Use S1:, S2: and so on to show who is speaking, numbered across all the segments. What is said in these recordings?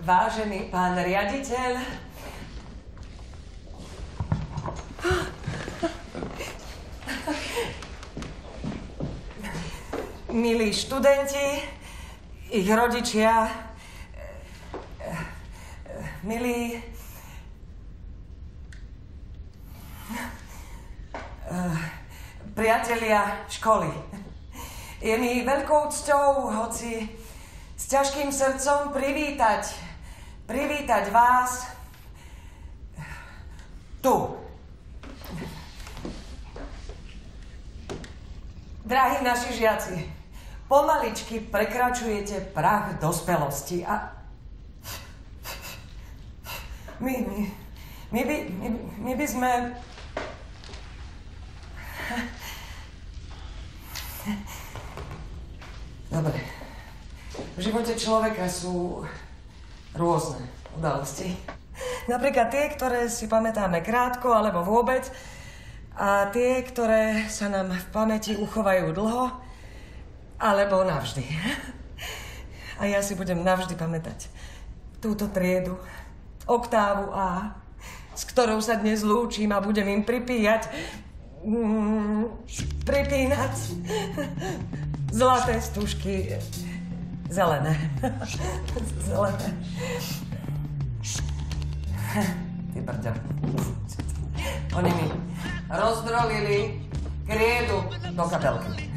S1: Vážený pán riaditeľ. Milí študenti, ich rodičia, milí priatelia školy. Je mi veľkou cťou, hoci s ťažkým srdcom privítať vás tu. Drahí naši žiaci, pomaličky prekračujete prah dospelosti a my by sme... Dobre. V živote človeka sú rôzne udalosti. Napríklad tie, ktoré si pamätáme krátko alebo vôbec, a tie, ktoré sa nám v pamäti uchovajú dlho alebo navždy. A ja si budem navždy pamätať túto triedu, oktávu A, s ktorou sa dnes lúčim a budem im pripínať zlaté stužky. Zelené. Zelené. Ty brďa. Oni mi rozdrolili kriedu do kabelky.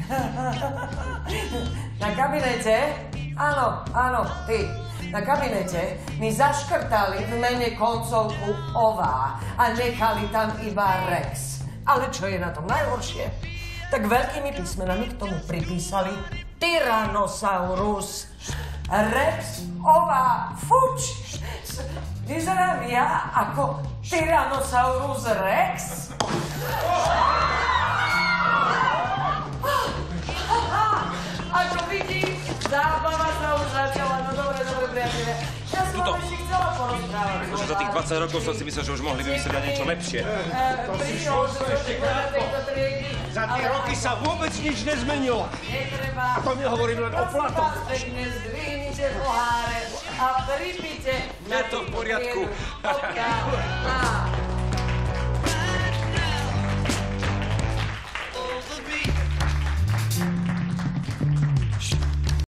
S1: Na kabinete, áno, ty. Na kabinete mi zaškrtali v mene koncovku ová a nechali tam iba Rex. Ale čo je na tom najhoršie? Tak veľkými písmenami k tomu pripísali Tyrannosaurus Rex ová fuč. Vyzerám ja ako Tyrannosaurus Rex? Ako vidím, zábava sa už začala. No dobre, priatelia. Ja som vám ešte chcela porozprávať.
S2: Že za tých 20 rokov som si myslel, že už mohli vymyslieť aj niečo lepšie.
S3: Za tie roky sa vôbec nič nezmenilo.
S1: Netreba.
S3: A to nehovorím len o platoch.
S1: Pekne zdvihnite poháre a pripite.
S2: Je to v poriadku.